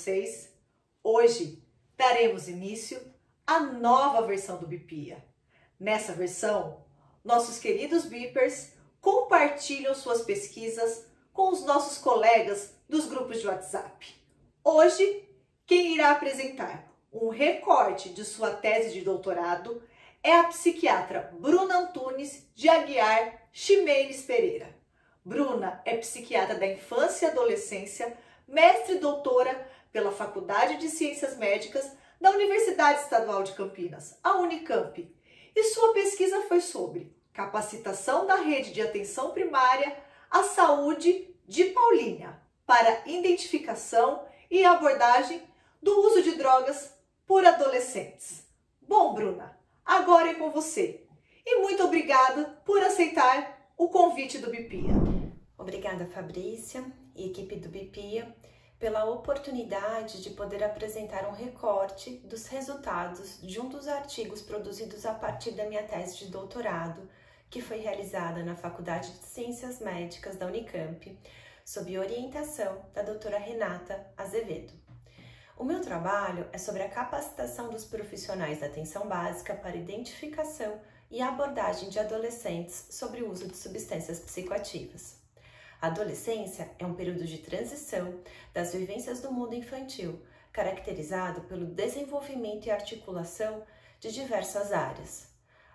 vocês? Hoje daremos início à nova versão do BIPIA. Nessa versão, nossos queridos BIPers compartilham suas pesquisas com os nossos colegas dos grupos de WhatsApp. Hoje, quem irá apresentar um recorte de sua tese de doutorado é a psiquiatra Bruna Antunes de Aguiar Ximenes Pereira. Bruna é psiquiatra da infância e adolescência, mestre e doutora pela Faculdade de Ciências Médicas da Universidade Estadual de Campinas, a Unicamp, e sua pesquisa foi sobre capacitação da rede de atenção primária à saúde de Paulínia para identificação e abordagem do uso de drogas por adolescentes. Bom, Bruna, agora é com você. E muito obrigada por aceitar o convite do BIPIA. Obrigada, Fabrícia e equipe do BIPIA, pela oportunidade de poder apresentar um recorte dos resultados de um dos artigos produzidos a partir da minha tese de doutorado, que foi realizada na Faculdade de Ciências Médicas da Unicamp, sob orientação da doutora Renata Azevedo. O meu trabalho é sobre a capacitação dos profissionais da atenção básica para identificação e abordagem de adolescentes sobre o uso de substâncias psicoativas. A adolescência é um período de transição das vivências do mundo infantil, caracterizado pelo desenvolvimento e articulação de diversas áreas,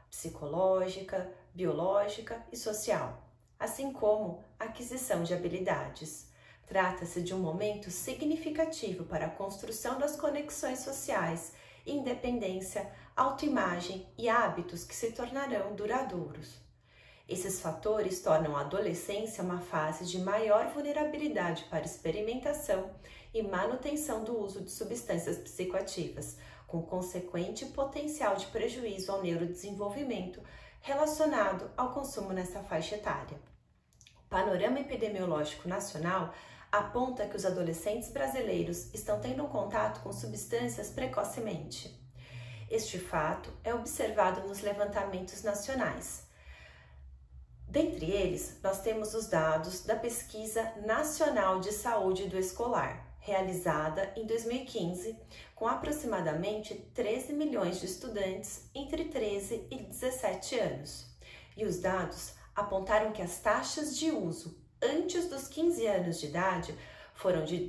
psicológica, biológica e social, assim como a aquisição de habilidades. Trata-se de um momento significativo para a construção das conexões sociais, independência, autoimagem e hábitos que se tornarão duradouros. Esses fatores tornam a adolescência uma fase de maior vulnerabilidade para experimentação e manutenção do uso de substâncias psicoativas, com consequente potencial de prejuízo ao neurodesenvolvimento relacionado ao consumo nessa faixa etária. O panorama epidemiológico nacional aponta que os adolescentes brasileiros estão tendo um contato com substâncias precocemente. Este fato é observado nos levantamentos nacionais. Dentre eles, nós temos os dados da Pesquisa Nacional de Saúde do Escolar, realizada em 2015, com aproximadamente 13 milhões de estudantes entre 13 e 17 anos. E os dados apontaram que as taxas de uso antes dos 15 anos de idade foram de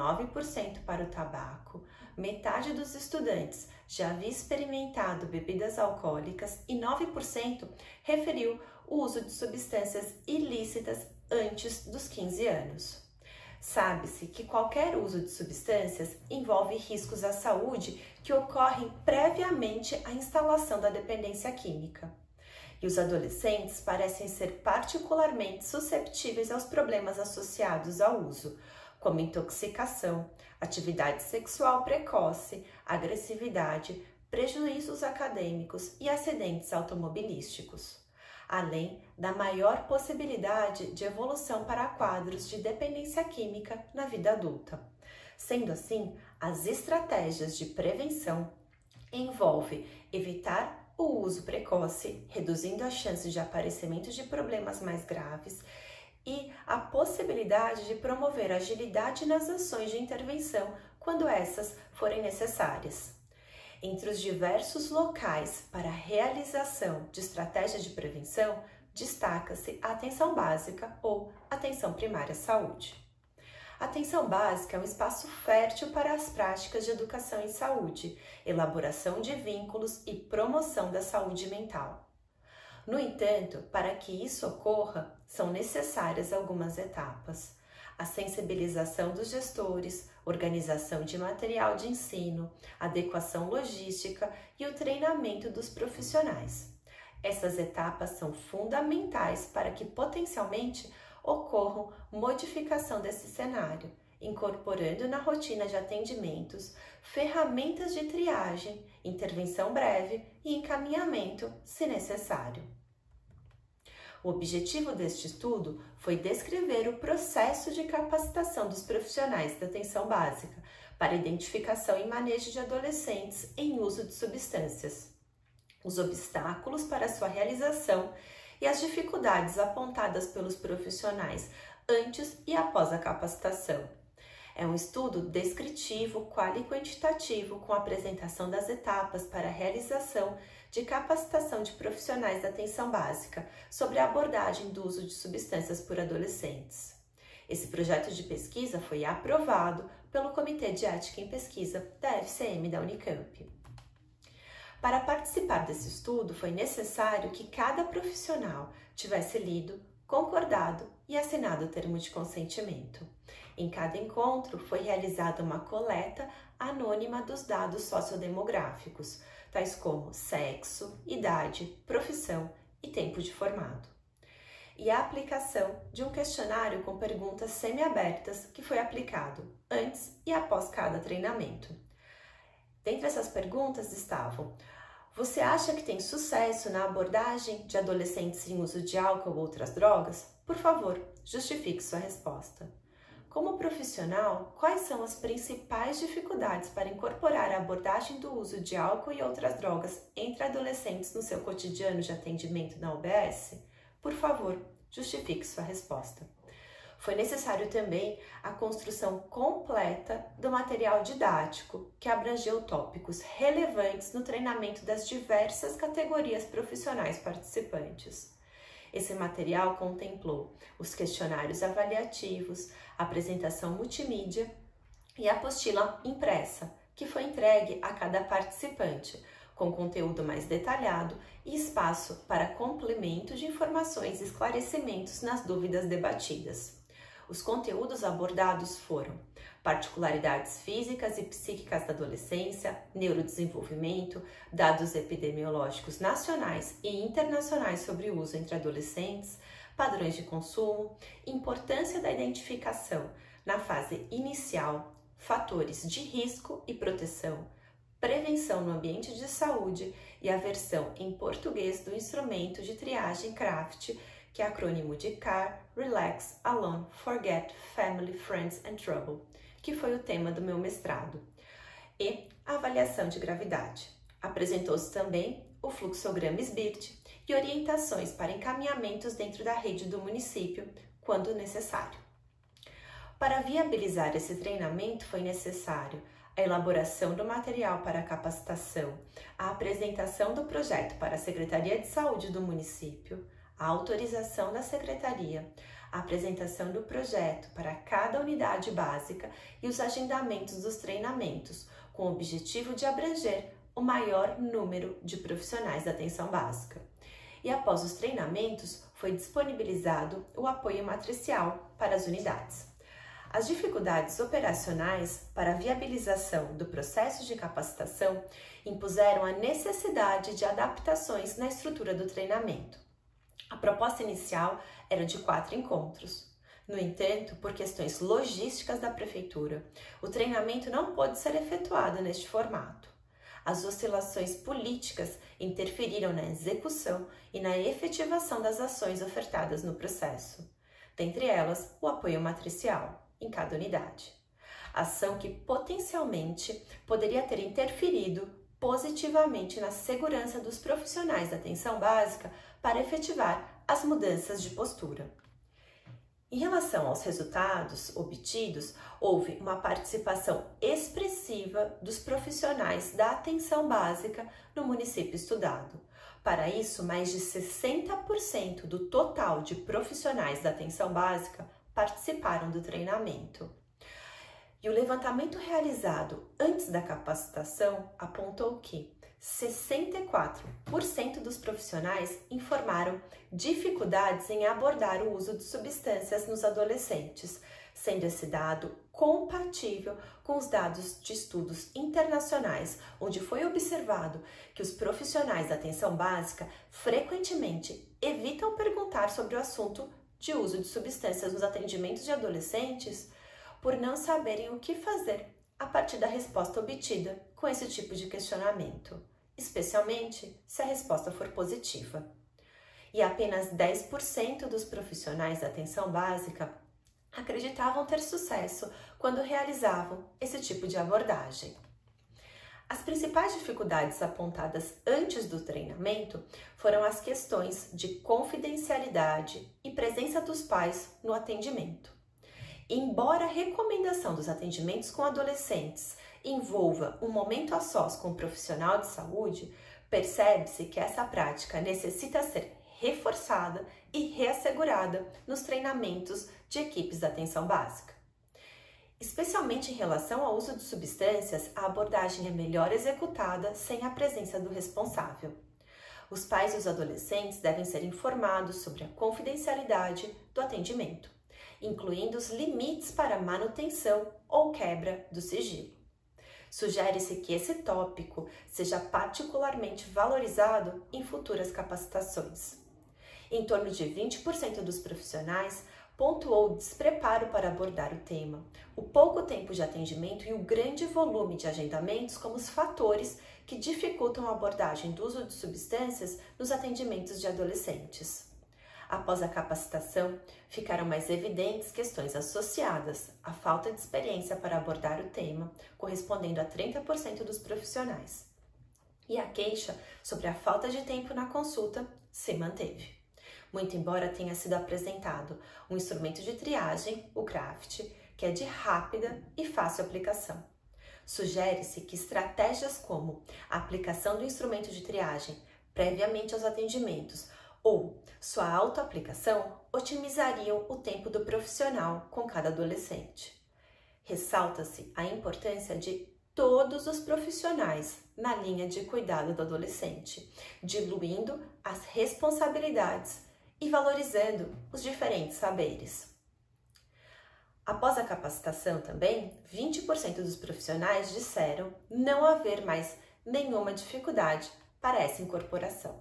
19% para o tabaco, metade dos estudantes já havia experimentado bebidas alcoólicas e 9% referiu o uso de substâncias ilícitas antes dos 15 anos. Sabe-se que qualquer uso de substâncias envolve riscos à saúde que ocorrem previamente à instalação da dependência química. E os adolescentes parecem ser particularmente susceptíveis aos problemas associados ao uso, como intoxicação, atividade sexual precoce, agressividade, prejuízos acadêmicos e acidentes automobilísticos, além da maior possibilidade de evolução para quadros de dependência química na vida adulta. Sendo assim, as estratégias de prevenção envolvem evitar o uso precoce, reduzindo a chance de aparecimento de problemas mais graves, e a possibilidade de promover agilidade nas ações de intervenção quando essas forem necessárias. Entre os diversos locais para a realização de estratégias de prevenção, destaca-se a atenção básica ou atenção primária à saúde. A atenção básica é um espaço fértil para as práticas de educação em saúde, elaboração de vínculos e promoção da saúde mental. No entanto, para que isso ocorra, são necessárias algumas etapas: a sensibilização dos gestores, organização de material de ensino, adequação logística e o treinamento dos profissionais. Essas etapas são fundamentais para que potencialmente ocorram modificação desse cenário, incorporando na rotina de atendimentos ferramentas de triagem, intervenção breve e encaminhamento, se necessário. O objetivo deste estudo foi descrever o processo de capacitação dos profissionais da atenção básica para identificação e manejo de adolescentes em uso de substâncias, os obstáculos para sua realização e as dificuldades apontadas pelos profissionais antes e após a capacitação. É um estudo descritivo, quali e quantitativo, com apresentação das etapas para a realização de capacitação de profissionais da atenção básica sobre a abordagem do uso de substâncias por adolescentes. Esse projeto de pesquisa foi aprovado pelo Comitê de Ética em Pesquisa da FCM da Unicamp. Para participar desse estudo, foi necessário que cada profissional tivesse lido, concordado e assinado o termo de consentimento. Em cada encontro, foi realizada uma coleta anônima dos dados sociodemográficos, tais como sexo, idade, profissão e tempo de formado. E a aplicação de um questionário com perguntas semiabertas que foi aplicado antes e após cada treinamento. Dentre essas perguntas estavam: você acha que tem sucesso na abordagem de adolescentes em uso de álcool ou outras drogas? Por favor, justifique sua resposta. Como profissional, quais são as principais dificuldades para incorporar a abordagem do uso de álcool e outras drogas entre adolescentes no seu cotidiano de atendimento na UBS? Por favor, justifique sua resposta. Foi necessário também a construção completa do material didático, que abrangeu tópicos relevantes no treinamento das diversas categorias profissionais participantes. Esse material contemplou os questionários avaliativos, a apresentação multimídia e a apostila impressa, que foi entregue a cada participante, com conteúdo mais detalhado e espaço para complemento de informações e esclarecimentos nas dúvidas debatidas. Os conteúdos abordados foram particularidades físicas e psíquicas da adolescência, neurodesenvolvimento, dados epidemiológicos nacionais e internacionais sobre o uso entre adolescentes, padrões de consumo, importância da identificação na fase inicial, fatores de risco e proteção, prevenção no ambiente de saúde e a versão em português do instrumento de triagem CRAFT, que é acrônimo de Car, Relax, Alone, Forget, Family, Friends and Trouble, que foi o tema do meu mestrado. E a avaliação de gravidade. Apresentou-se também o fluxograma SBIRT e orientações para encaminhamentos dentro da rede do município, quando necessário. Para viabilizar esse treinamento, foi necessário a elaboração do material para a capacitação, a apresentação do projeto para a Secretaria de Saúde do município, a autorização da Secretaria, a apresentação do projeto para cada unidade básica e os agendamentos dos treinamentos, com o objetivo de abranger o maior número de profissionais da atenção básica. E após os treinamentos, foi disponibilizado o apoio matricial para as unidades. As dificuldades operacionais para a viabilização do processo de capacitação impuseram a necessidade de adaptações na estrutura do treinamento. A proposta inicial era de 4 encontros. No entanto, por questões logísticas da prefeitura, o treinamento não pôde ser efetuado neste formato. As oscilações políticas interferiram na execução e na efetivação das ações ofertadas no processo, dentre elas o apoio matricial em cada unidade. Ação que potencialmente poderia ter interferido positivamente na segurança dos profissionais da atenção básica para efetivar as mudanças de postura. Em relação aos resultados obtidos, houve uma participação expressiva dos profissionais da atenção básica no município estudado. Para isso, mais de 60% do total de profissionais da atenção básica participaram do treinamento. E o levantamento realizado antes da capacitação apontou que 64% dos profissionais informaram dificuldades em abordar o uso de substâncias nos adolescentes, sendo esse dado compatível com os dados de estudos internacionais, onde foi observado que os profissionais da atenção básica frequentemente evitam perguntar sobre o assunto de uso de substâncias nos atendimentos de adolescentes por não saberem o que fazer a partir da resposta obtida com esse tipo de questionamento, especialmente se a resposta for positiva. E apenas 10% dos profissionais da atenção básica acreditavam ter sucesso quando realizavam esse tipo de abordagem. As principais dificuldades apontadas antes do treinamento foram as questões de confidencialidade e presença dos pais no atendimento. Embora a recomendação dos atendimentos com adolescentes envolva um momento a sós com um profissional de saúde, percebe-se que essa prática necessita ser reforçada e reassegurada nos treinamentos de equipes da atenção básica. Especialmente em relação ao uso de substâncias, a abordagem é melhor executada sem a presença do responsável. Os pais e os adolescentes devem ser informados sobre a confidencialidade do atendimento, incluindo os limites para manutenção ou quebra do sigilo. Sugere-se que esse tópico seja particularmente valorizado em futuras capacitações. Em torno de 20% dos profissionais pontuou o despreparo para abordar o tema, o pouco tempo de atendimento e o grande volume de agendamentos como os fatores que dificultam a abordagem do uso de substâncias nos atendimentos de adolescentes. Após a capacitação, ficaram mais evidentes questões associadas à falta de experiência para abordar o tema, correspondendo a 30% dos profissionais. E a queixa sobre a falta de tempo na consulta se manteve. Muito embora tenha sido apresentado um instrumento de triagem, o CRAFT, que é de rápida e fácil aplicação. Sugere-se que estratégias como a aplicação do instrumento de triagem previamente aos atendimentos ou sua autoaplicação otimizariam o tempo do profissional com cada adolescente. Ressalta-se a importância de todos os profissionais na linha de cuidado do adolescente, diluindo as responsabilidades e valorizando os diferentes saberes. Após a capacitação também, 20% dos profissionais disseram não haver mais nenhuma dificuldade para essa incorporação.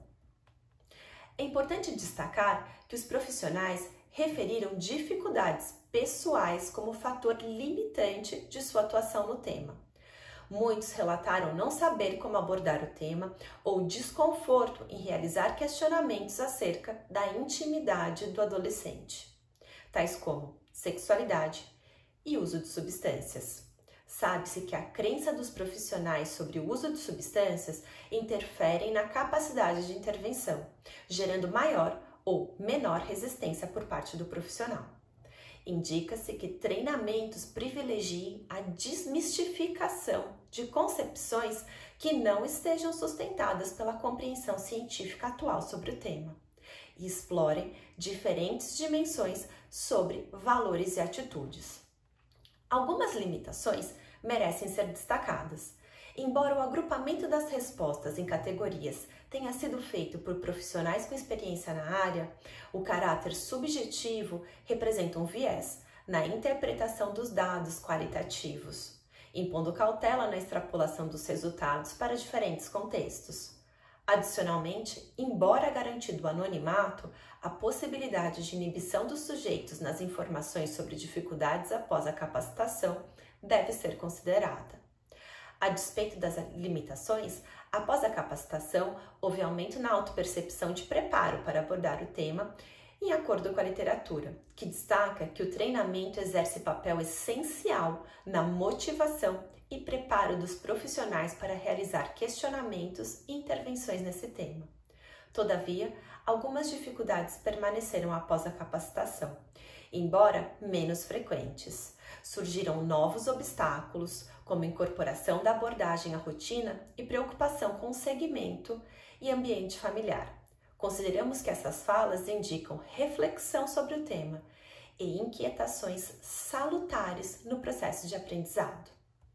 É importante destacar que os profissionais referiram dificuldades pessoais como fator limitante de sua atuação no tema. Muitos relataram não saber como abordar o tema ou desconforto em realizar questionamentos acerca da intimidade do adolescente, tais como sexualidade e uso de substâncias. Sabe-se que a crença dos profissionais sobre o uso de substâncias interferem na capacidade de intervenção, gerando maior ou menor resistência por parte do profissional. Indica-se que treinamentos privilegiem a desmistificação de concepções que não estejam sustentadas pela compreensão científica atual sobre o tema e explorem diferentes dimensões sobre valores e atitudes. Algumas limitações merecem ser destacadas. Embora o agrupamento das respostas em categorias tenha sido feito por profissionais com experiência na área, o caráter subjetivo representa um viés na interpretação dos dados qualitativos, impondo cautela na extrapolação dos resultados para diferentes contextos. Adicionalmente, embora garantido o anonimato, a possibilidade de inibição dos sujeitos nas informações sobre dificuldades após a capacitação deve ser considerada. A despeito das limitações, após a capacitação, houve aumento na autopercepção de preparo para abordar o tema, em acordo com a literatura, que destaca que o treinamento exerce papel essencial na motivação e preparo dos profissionais para realizar questionamentos e intervenções nesse tema. Todavia, algumas dificuldades permaneceram após a capacitação, embora menos frequentes. Surgiram novos obstáculos, como incorporação da abordagem à rotina e preocupação com o segmento e ambiente familiar. Consideramos que essas falas indicam reflexão sobre o tema e inquietações salutares no processo de aprendizado.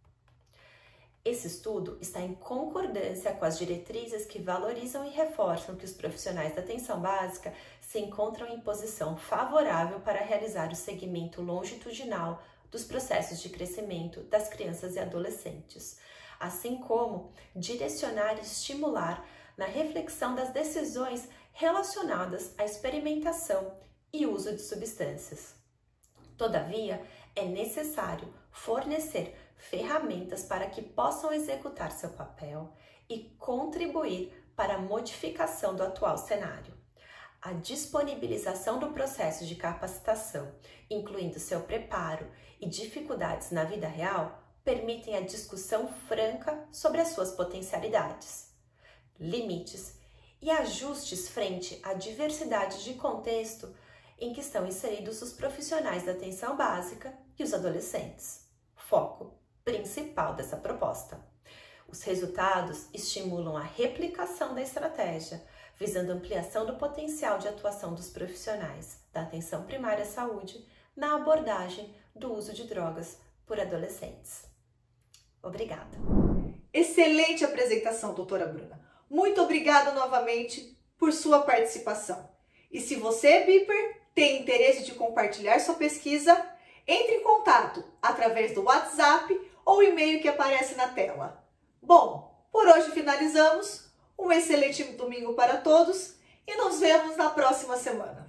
Esse estudo está em concordância com as diretrizes que valorizam e reforçam que os profissionais da atenção básica se encontram em posição favorável para realizar o segmento longitudinal dos processos de crescimento das crianças e adolescentes, assim como direcionar e estimular na reflexão das decisões relacionadas à experimentação e uso de substâncias. Todavia, é necessário fornecer ferramentas para que possam executar seu papel e contribuir para a modificação do atual cenário. A disponibilização do processo de capacitação, incluindo seu preparo e dificuldades na vida real, permitem a discussão franca sobre as suas potencialidades, limites e ajustes frente à diversidade de contexto em que estão inseridos os profissionais da atenção básica e os adolescentes. Foco principal dessa proposta. Os resultados estimulam a replicação da estratégia, visando ampliação do potencial de atuação dos profissionais da atenção primária à saúde na abordagem do uso de drogas por adolescentes. Obrigada. Excelente apresentação, doutora Bruna. Muito obrigada novamente por sua participação. E se você, Beeper, tem interesse de compartilhar sua pesquisa, entre em contato através do WhatsApp ou e-mail que aparece na tela. Bom, por hoje finalizamos. Um excelente domingo para todos e nos vemos na próxima semana.